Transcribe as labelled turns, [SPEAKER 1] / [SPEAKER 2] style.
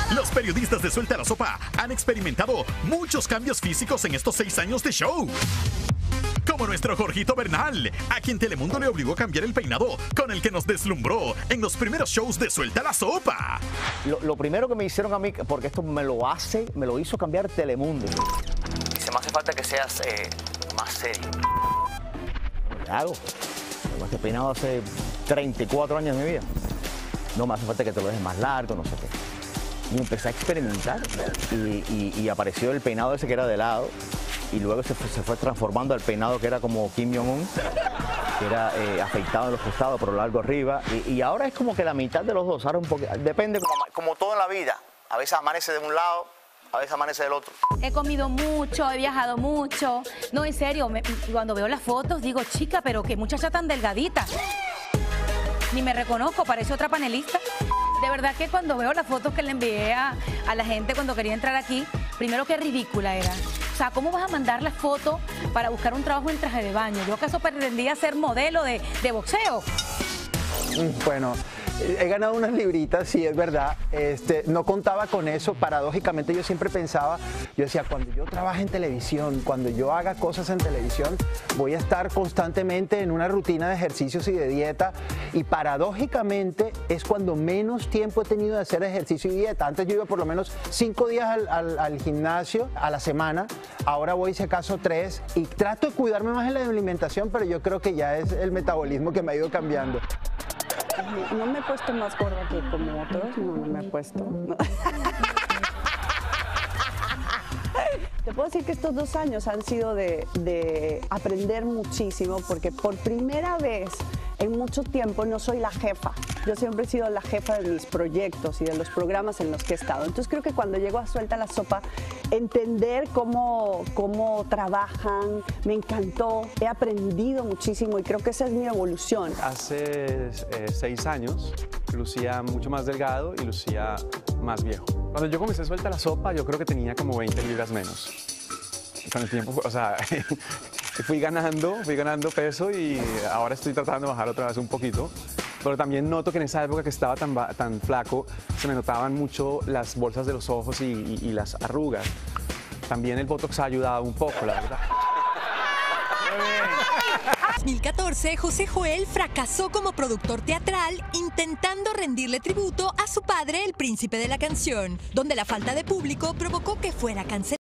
[SPEAKER 1] Los periodistas de Suelta la Sopa han experimentado muchos cambios físicos en estos 6 años de show. Como nuestro Jorgito Bernal, a quien Telemundo le obligó a cambiar el peinado con el que nos deslumbró en los primeros shows de Suelta la Sopa.
[SPEAKER 2] Lo primero que me hicieron a mí, porque esto me lo hizo cambiar Telemundo.
[SPEAKER 3] Dice, me hace falta que seas más serio.
[SPEAKER 2] ¿Qué hago? Tengo este peinado hace 34 años de mi vida. No me hace falta que te lo dejes más largo, no sé qué. Y empecé a experimentar y apareció el peinado ese que era de lado y luego se fue transformando al peinado que era como Kim Jong-un, que era afeitado en los costados pero largo arriba y ahora es como que la mitad de los dos, ahora un poquito, depende.
[SPEAKER 3] Como todo en la vida, a veces amanece de un lado, a veces amanece del otro.
[SPEAKER 4] He comido mucho, he viajado mucho. No, en serio, cuando veo las fotos digo, chica, pero qué muchacha tan delgadita. Ni me reconozco, parece otra panelista. De verdad que cuando veo las fotos que le envié a la gente cuando quería entrar aquí, primero qué ridícula era. O sea, ¿cómo vas a mandar las fotos para buscar un trabajo en traje de baño? ¿Yo acaso pretendía ser modelo de boxeo?
[SPEAKER 5] Bueno, he ganado unas libritas, sí, es verdad. No contaba con eso. Paradójicamente yo siempre pensaba, yo decía, cuando yo trabaje en televisión, cuando yo haga cosas en televisión, voy a estar constantemente en una rutina de ejercicios y de dieta. Y paradójicamente es cuando menos tiempo he tenido de hacer ejercicio y dieta. Antes yo iba por lo menos 5 días al gimnasio a la semana. Ahora voy, si acaso, 3. Y trato de cuidarme más en la alimentación, pero yo creo que ya es el metabolismo que me ha ido cambiando.
[SPEAKER 6] No me he puesto más gorda que como otros, no me he puesto. No. Te puedo decir que estos 2 años han sido de aprender muchísimo, porque por primera vez en mucho tiempo no soy la jefa. Yo siempre he sido la jefa de mis proyectos y de los programas en los que he estado. Entonces creo que cuando llego a Suelta la Sopa, entender cómo trabajan, me encantó, he aprendido muchísimo y creo que esa es mi evolución.
[SPEAKER 7] Hace 6 años lucía mucho más delgado y lucía más viejo. Cuando yo comencé Suelta la Sopa, yo creo que tenía como 20 libras menos. Con el tiempo, o sea, fui ganando peso y ahora estoy tratando de bajar otra vez un poquito. Pero también noto que en esa época que estaba tan flaco, se me notaban mucho las bolsas de los ojos y las arrugas. También el Botox ha ayudado un poco, la verdad.
[SPEAKER 8] En 2014, José Joel fracasó como productor teatral intentando rendirle tributo a su padre, el príncipe de la canción, donde la falta de público provocó que fuera cancelado.